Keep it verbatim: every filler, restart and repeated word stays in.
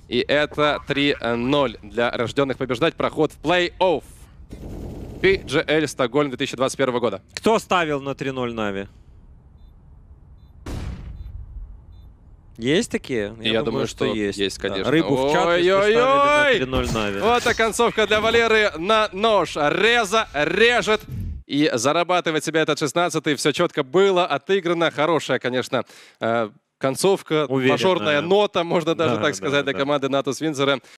И это три ноль для рожденных побеждать. Проход в плей-офф. пи джи эл Стокгольм две тысячи двадцать первого года. Кто ставил на три ноль Нави? Есть такие? Я, Я думаю, что, что есть. Есть, конечно. Да. Рыбу в чат, ой, если ой, на ой. три ноль Нави. Вот а концовка для Валеры на нож. Реза, режет. И зарабатывает себя этот шестнадцатый. Все четко было отыграно. Хорошая, конечно, концовка. Уверенная. Мажорная нота, можно даже да, так сказать, да, для да. команды Natus Windsor.